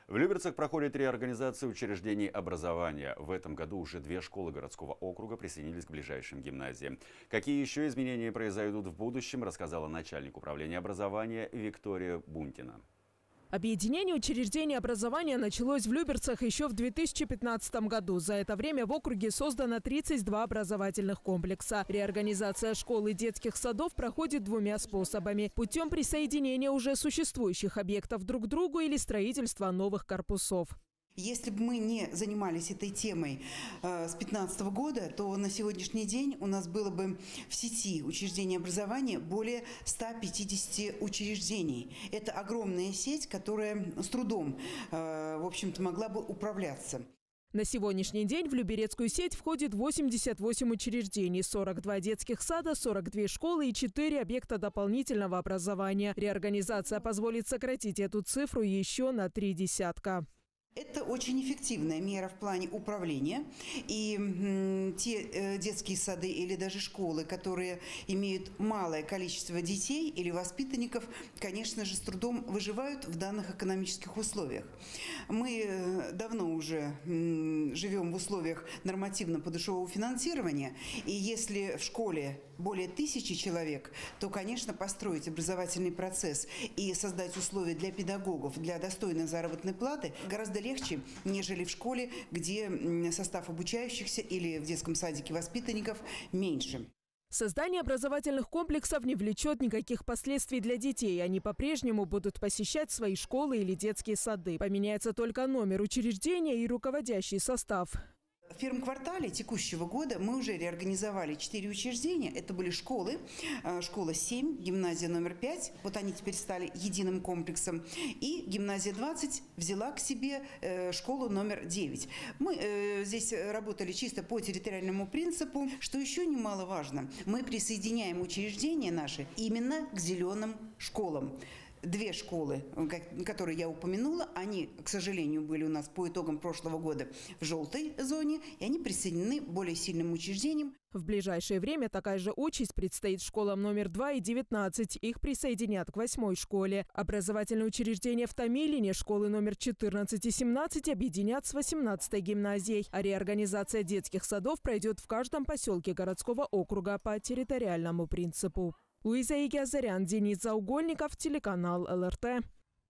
В Люберцах проходит реорганизация учреждений образования. В этом году уже 2 школы городского округа присоединились к ближайшим гимназиям. Какие еще изменения произойдут в будущем, рассказала начальник управления образования Виктория Бунтина. Объединение учреждений образования началось в Люберцах еще в 2015 году. За это время в округе создано 32 образовательных комплекса. Реорганизация школ и детских садов проходит 2 способами. Путем присоединения уже существующих объектов друг к другу или строительства новых корпусов. Если бы мы не занимались этой темой с 2015 года, то на сегодняшний день у нас было бы в сети учреждений образования более 150 учреждений. Это огромная сеть, которая с трудом, в общем-то, могла бы управляться. На сегодняшний день в Люберецкую сеть входит 88 учреждений, 42 детских сада, 42 школы и 4 объекта дополнительного образования. Реорганизация позволит сократить эту цифру еще на 3 десятка. Это очень эффективная мера в плане управления. И те детские сады или даже школы, которые имеют малое количество детей или воспитанников, конечно же, с трудом выживают в данных экономических условиях. Мы давно уже живем в условиях нормативно-подушевого финансирования. И если в школе более 1000 человек, то, конечно, построить образовательный процесс и создать условия для педагогов, для достойной заработной платы гораздо легче, нежели в школе, где состав обучающихся или в детском садике воспитанников меньше. Создание образовательных комплексов не влечет никаких последствий для детей. Они по-прежнему будут посещать свои школы или детские сады. Поменяется только номер учреждения и руководящий состав. В первом квартале текущего года мы уже реорганизовали 4 учреждения. Это были школы. Школа 7, гимназия номер 5. Вот они теперь стали единым комплексом. И гимназия 20 взяла к себе школу номер 9. Мы здесь работали чисто по территориальному принципу. Что еще немаловажно, мы присоединяем учреждения наши именно к зеленым школам. 2 школы, которые я упомянула, они, к сожалению, были у нас по итогам прошлого года в желтой зоне, и они присоединены к более сильным учреждениям. В ближайшее время такая же участь предстоит школам номер 2 и 19. Их присоединят к 8-й школе. Образовательные учреждения в Томилине, школы номер 14 и 17 объединят с 18-й гимназией. А реорганизация детских садов пройдет в каждом поселке городского округа по территориальному принципу. Луиза Игиазарян, Денис Заугольников, телеканал ЛРТ.